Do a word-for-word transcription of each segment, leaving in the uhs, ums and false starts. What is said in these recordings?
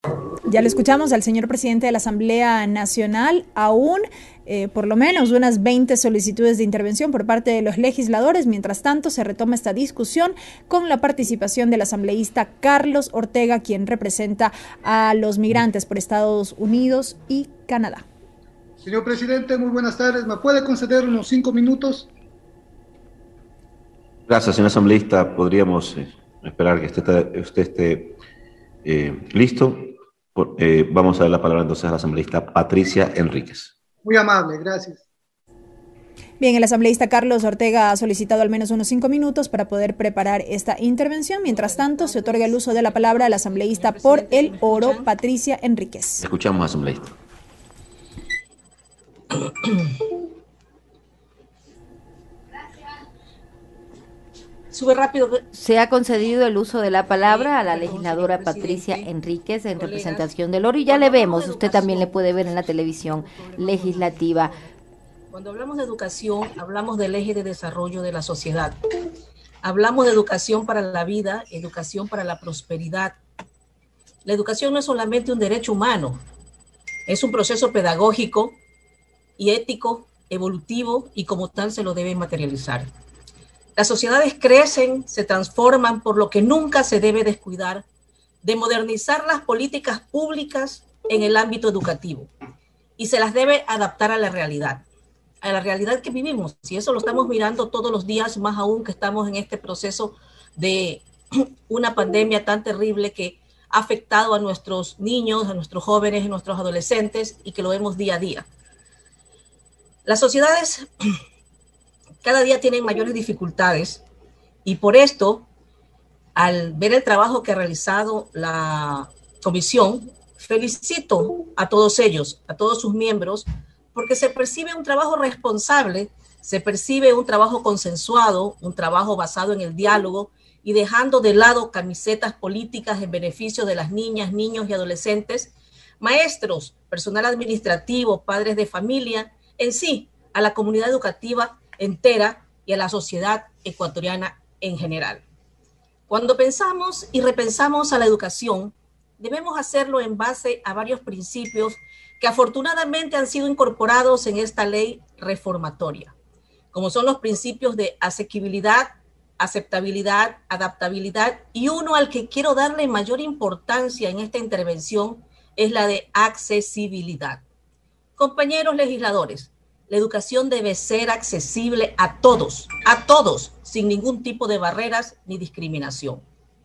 Ya le escuchamos al señor presidente de la Asamblea Nacional. Aún, eh, por lo menos, unas veinte solicitudes de intervención por parte de los legisladores. Mientras tanto, se retoma esta discusión con la participación del asambleísta Carlos Ortega, quien representa a los migrantes por Estados Unidos y Canadá. Señor presidente, muy buenas tardes. ¿Me puede conceder unos cinco minutos? Gracias, señor asambleísta. Podríamos eh, esperar que usted, usted esté eh, listo. Por, eh, vamos a dar la palabra entonces a la asambleísta Patricia Enríquez. Muy amable, gracias. Bien, el asambleísta Carlos Ortega ha solicitado al menos unos cinco minutos para poder preparar esta intervención. Mientras tanto, se otorga el uso de la palabra al asambleísta por el Oro, Patricia Enríquez. Escuchamos, asambleísta. Sube rápido. Se ha concedido el uso de la palabra a la legisladora Patricia Enríquez en representación del Oro, y ya le vemos, usted también le puede ver en la televisión legislativa. Cuando hablamos de educación, hablamos del eje de desarrollo de la sociedad. Hablamos de educación para la vida, educación para la prosperidad. La educación no es solamente un derecho humano, es un proceso pedagógico y ético, evolutivo, y como tal se lo debe materializar. Las sociedades crecen, se transforman, por lo que nunca se debe descuidar de modernizar las políticas públicas en el ámbito educativo, y se las debe adaptar a la realidad, a la realidad que vivimos. Y eso lo estamos mirando todos los días, más aún que estamos en este proceso de una pandemia tan terrible que ha afectado a nuestros niños, a nuestros jóvenes, a nuestros adolescentes, y que lo vemos día a día. Las sociedades cada día tienen mayores dificultades, y por esto, al ver el trabajo que ha realizado la comisión, felicito a todos ellos, a todos sus miembros, porque se percibe un trabajo responsable, se percibe un trabajo consensuado, un trabajo basado en el diálogo y dejando de lado camisetas políticas en beneficio de las niñas, niños y adolescentes, maestros, personal administrativo, padres de familia, en sí, a la comunidad educativa entera y a la sociedad ecuatoriana en general. Cuando pensamos y repensamos a la educación, debemos hacerlo en base a varios principios que afortunadamente han sido incorporados en esta ley reformatoria, como son los principios de asequibilidad, aceptabilidad, adaptabilidad, y uno al que quiero darle mayor importancia en esta intervención es la de accesibilidad. Compañeros legisladores, la educación debe ser accesible a todos, a todos, sin ningún tipo de barreras ni discriminación.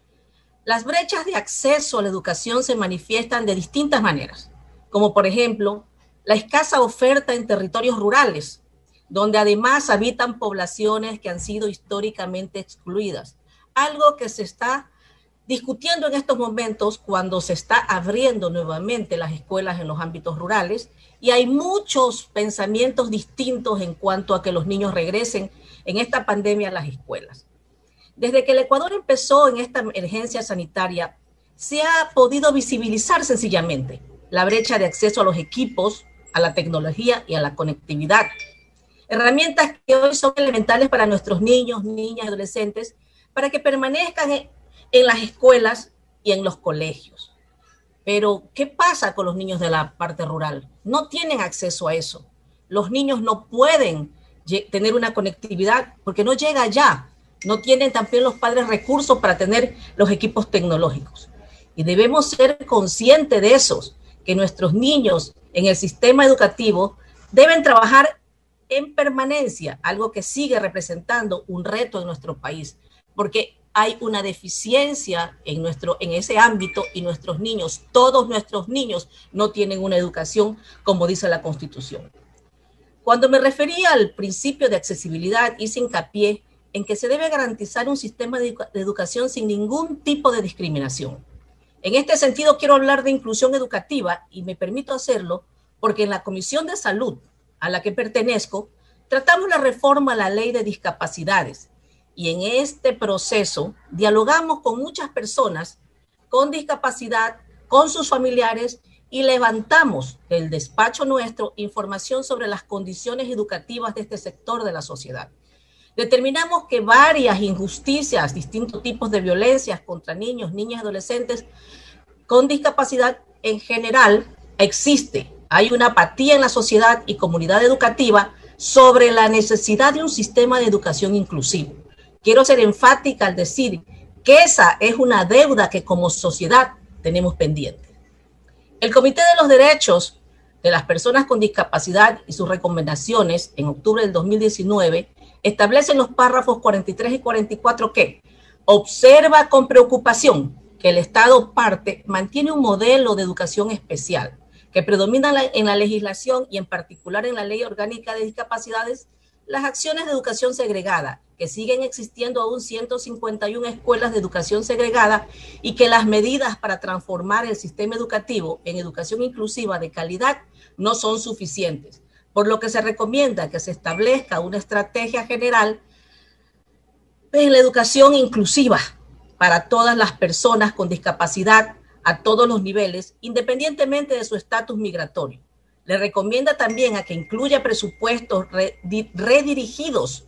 Las brechas de acceso a la educación se manifiestan de distintas maneras, como por ejemplo, la escasa oferta en territorios rurales, donde además habitan poblaciones que han sido históricamente excluidas, algo que se está discutiendo en estos momentos cuando se está abriendo nuevamente las escuelas en los ámbitos rurales, y hay muchos pensamientos distintos en cuanto a que los niños regresen en esta pandemia a las escuelas. Desde que el Ecuador empezó en esta emergencia sanitaria, se ha podido visibilizar sencillamente la brecha de acceso a los equipos, a la tecnología y a la conectividad. Herramientas que hoy son elementales para nuestros niños, niñas y adolescentes para que permanezcan en, en las escuelas y en los colegios. Pero, ¿qué pasa con los niños de la parte rural? No tienen acceso a eso. Los niños no pueden tener una conectividad porque no llega allá. No tienen también los padres recursos para tener los equipos tecnológicos. Y debemos ser conscientes de esos, que nuestros niños en el sistema educativo deben trabajar en permanencia, algo que sigue representando un reto en nuestro país, porque hay una deficiencia en, nuestro, en ese ámbito, y nuestros niños, todos nuestros niños, no tienen una educación como dice la Constitución. Cuando me refería al principio de accesibilidad, hice hincapié en que se debe garantizar un sistema de, de educación sin ningún tipo de discriminación. En este sentido, quiero hablar de inclusión educativa, y me permito hacerlo porque en la Comisión de Salud, a la que pertenezco, tratamos la reforma a la Ley de Discapacidades, y en este proceso dialogamos con muchas personas con discapacidad, con sus familiares, y levantamos del despacho nuestro información sobre las condiciones educativas de este sector de la sociedad. Determinamos que varias injusticias, distintos tipos de violencias contra niños, niñas y adolescentes con discapacidad en general existe, hay una apatía en la sociedad y comunidad educativa sobre la necesidad de un sistema de educación inclusivo. Quiero ser enfática al decir que esa es una deuda que como sociedad tenemos pendiente. El Comité de los Derechos de las Personas con Discapacidad y sus recomendaciones en octubre del dos mil diecinueve establecen los párrafos cuarenta y tres y cuarenta y cuatro que observa con preocupación que el Estado parte mantiene un modelo de educación especial que predomina en la legislación y en particular en la Ley Orgánica de Discapacidades, las acciones de educación segregada, que siguen existiendo aún ciento cincuenta y una escuelas de educación segregada y que las medidas para transformar el sistema educativo en educación inclusiva de calidad no son suficientes, por lo que se recomienda que se establezca una estrategia general en la educación inclusiva para todas las personas con discapacidad a todos los niveles, independientemente de su estatus migratorio. Le recomienda también a que incluya presupuestos redirigidos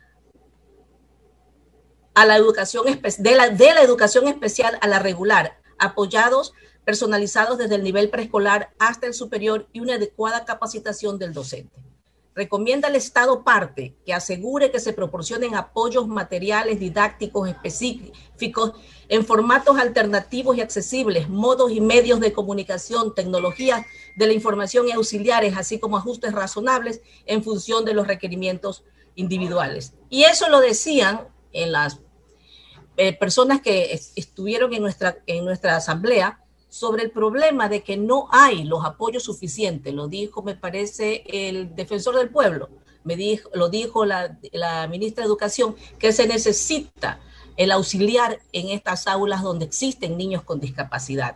a la educación de la, de la educación especial a la regular, apoyados, personalizados desde el nivel preescolar hasta el superior y una adecuada capacitación del docente. Recomienda al Estado parte que asegure que se proporcionen apoyos materiales didácticos específicos en formatos alternativos y accesibles, modos y medios de comunicación, tecnologías de la información y auxiliares, así como ajustes razonables en función de los requerimientos individuales. Y eso lo decían en las eh, personas que es, estuvieron en nuestra, en nuestra asamblea, sobre el problema de que no hay los apoyos suficientes. Lo dijo, me parece, el defensor del pueblo, me dijo, lo dijo la, la ministra de Educación, que se necesita el auxiliar en estas aulas donde existen niños con discapacidad.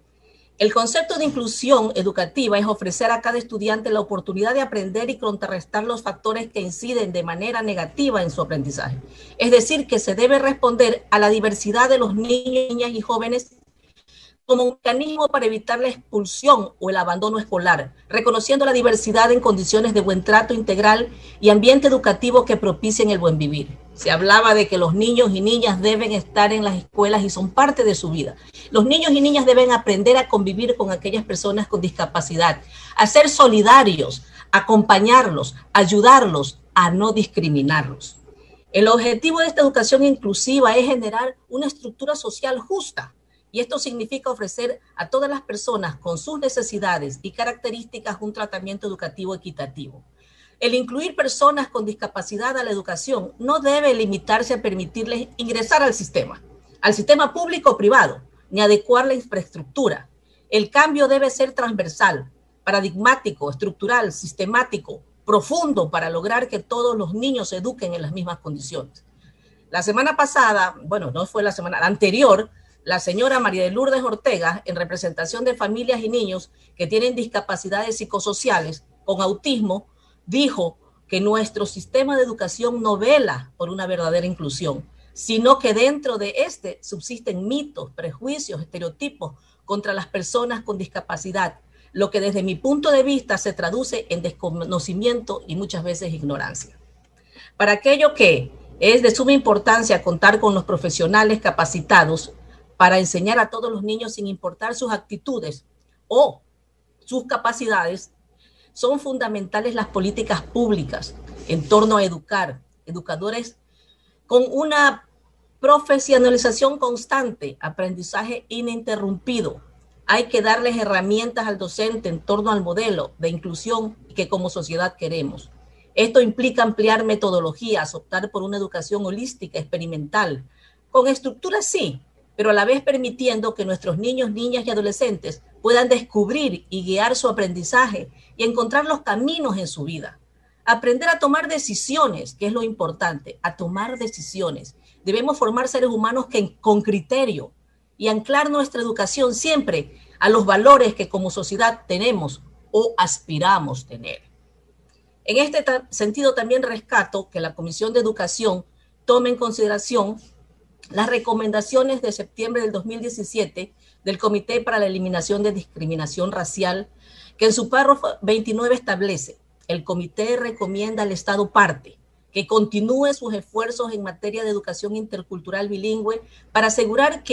El concepto de inclusión educativa es ofrecer a cada estudiante la oportunidad de aprender y contrarrestar los factores que inciden de manera negativa en su aprendizaje. Es decir, que se debe responder a la diversidad de los niños, niñas y jóvenes como un mecanismo para evitar la expulsión o el abandono escolar, reconociendo la diversidad en condiciones de buen trato integral y ambiente educativo que propicien el buen vivir. Se hablaba de que los niños y niñas deben estar en las escuelas y son parte de su vida. Los niños y niñas deben aprender a convivir con aquellas personas con discapacidad, a ser solidarios, acompañarlos, ayudarlos, a no discriminarlos. El objetivo de esta educación inclusiva es generar una estructura social justa, y esto significa ofrecer a todas las personas con sus necesidades y características un tratamiento educativo equitativo. El incluir personas con discapacidad a la educación no debe limitarse a permitirles ingresar al sistema, al sistema público o privado, ni adecuar la infraestructura. El cambio debe ser transversal, paradigmático, estructural, sistemático, profundo para lograr que todos los niños se eduquen en las mismas condiciones. La semana pasada, bueno, no fue la semana, la anterior, la señora María de Lourdes Ortega, en representación de familias y niños que tienen discapacidades psicosociales con autismo, dijo que nuestro sistema de educación no vela por una verdadera inclusión, sino que dentro de este subsisten mitos, prejuicios, estereotipos contra las personas con discapacidad, lo que desde mi punto de vista se traduce en desconocimiento y muchas veces ignorancia. Para aquello que es de suma importancia contar con los profesionales capacitados para enseñar a todos los niños sin importar sus actitudes o sus capacidades, son fundamentales las políticas públicas en torno a educar, educadores con una profesionalización constante, aprendizaje ininterrumpido. Hay que darles herramientas al docente en torno al modelo de inclusión que como sociedad queremos. Esto implica ampliar metodologías, optar por una educación holística, experimental, con estructuras sí, pero a la vez permitiendo que nuestros niños, niñas y adolescentes puedan descubrir y guiar su aprendizaje y encontrar los caminos en su vida. Aprender a tomar decisiones, que es lo importante, a tomar decisiones. Debemos formar seres humanos que, con criterio y anclar nuestra educación siempre a los valores que como sociedad tenemos o aspiramos tener. En este sentido también rescato que la Comisión de Educación tome en consideración las recomendaciones de septiembre del dos mil diecisiete del Comité para la Eliminación de Discriminación Racial, que en su párrafo veintinueve establece: el comité recomienda al Estado parte que continúe sus esfuerzos en materia de educación intercultural bilingüe para asegurar que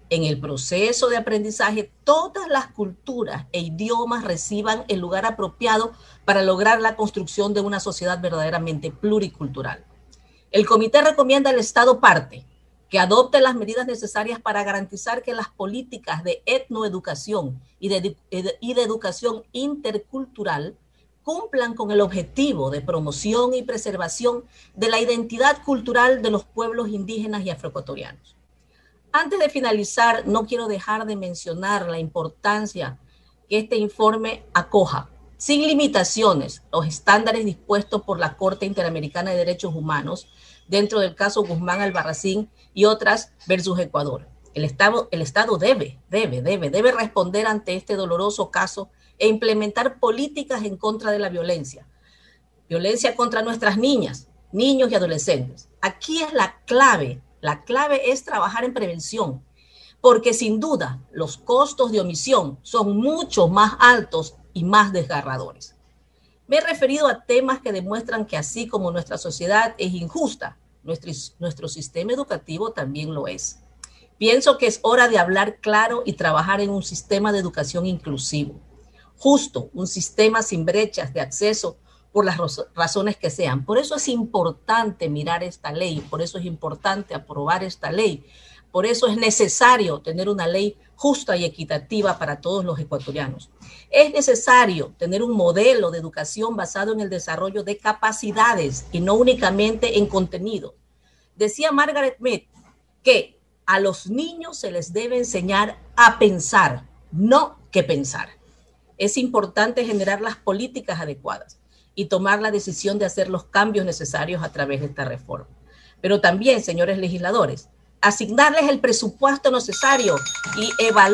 en el proceso de aprendizaje todas las culturas e idiomas reciban el lugar apropiado para lograr la construcción de una sociedad verdaderamente pluricultural. El comité recomienda al Estado parte que adopte las medidas necesarias para garantizar que las políticas de etnoeducación y de, y de educación intercultural cumplan con el objetivo de promoción y preservación de la identidad cultural de los pueblos indígenas y afroecuatorianos. Antes de finalizar, no quiero dejar de mencionar la importancia que este informe acoja, sin limitaciones, los estándares dispuestos por la Corte Interamericana de Derechos Humanos dentro del caso Guzmán Albarracín y otras versus Ecuador. El Estado, el Estado debe, debe, debe, debe responder ante este doloroso caso e implementar políticas en contra de la violencia. Violencia contra nuestras niñas, niños y adolescentes. Aquí es la clave, la clave es trabajar en prevención, porque sin duda los costos de omisión son mucho más altos y más desgarradores. Me he referido a temas que demuestran que así como nuestra sociedad es injusta, nuestro, nuestro sistema educativo también lo es. Pienso que es hora de hablar claro y trabajar en un sistema de educación inclusivo, justo, un sistema sin brechas de acceso por las razones que sean. Por eso es importante mirar esta ley, por eso es importante aprobar esta ley, por eso es necesario tener una ley justa y equitativa para todos los ecuatorianos. Es necesario tener un modelo de educación basado en el desarrollo de capacidades y no únicamente en contenido. Decía Margaret Mead que a los niños se les debe enseñar a pensar, no que pensar. Es importante generar las políticas adecuadas y tomar la decisión de hacer los cambios necesarios a través de esta reforma. Pero también, señores legisladores, asignarles el presupuesto necesario y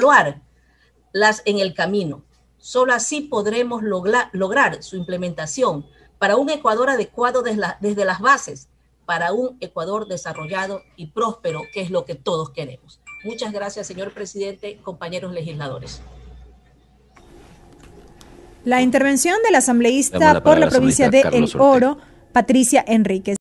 evaluarlas en el camino. Solo así podremos lograr, lograr su implementación para un Ecuador adecuado desde, la, desde las bases, para un Ecuador desarrollado y próspero, que es lo que todos queremos. Muchas gracias, señor presidente, compañeros legisladores. La intervención del asambleísta por la provincia de El Oro, Patricia Enríquez.